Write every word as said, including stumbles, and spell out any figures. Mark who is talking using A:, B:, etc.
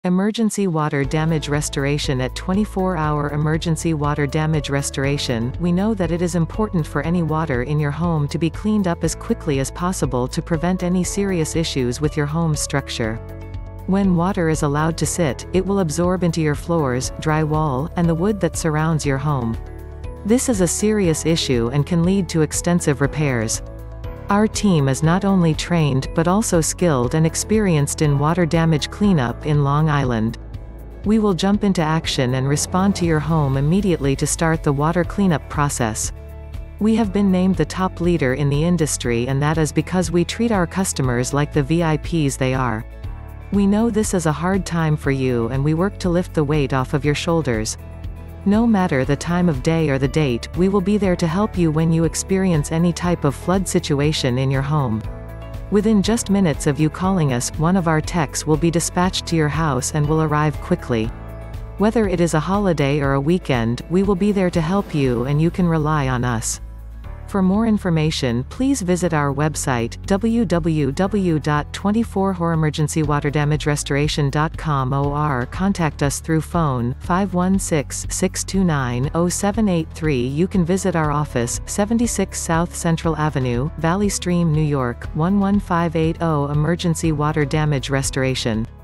A: Emergency Water Damage Restoration. At twenty-four hour Emergency Water Damage Restoration, we know that it is important for any water in your home to be cleaned up as quickly as possible to prevent any serious issues with your home's structure. When water is allowed to sit, it will absorb into your floors, drywall, and the wood that surrounds your home. This is a serious issue and can lead to extensive repairs. Our team is not only trained but also skilled and experienced in water damage cleanup in Long Island. We will jump into action and respond to your home immediately to start the water cleanup process. We have been named the top leader in the industry, and that is because we treat our customers like the V I Ps they are. We know this is a hard time for you, and we work to lift the weight off of your shoulders. No matter the time of day or the date, we will be there to help you when you experience any type of flood situation in your home. Within just minutes of you calling us, one of our techs will be dispatched to your house and will arrive quickly. Whether it is a holiday or a weekend, we will be there to help you, and you can rely on us. For more information, please visit our website, w w w dot twenty-four hour emergency water damage restoration dot com, or contact us through phone, five one six, six two nine, zero seven eight three. You can visit our office, seventy-six South Central Avenue, Valley Stream, New York, one one five eight zero. Emergency Water Damage Restoration.